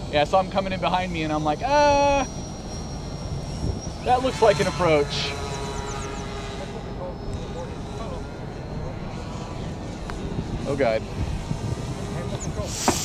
Yeah, so I'm coming in behind me and I'm like, that looks like an approach. Oh God.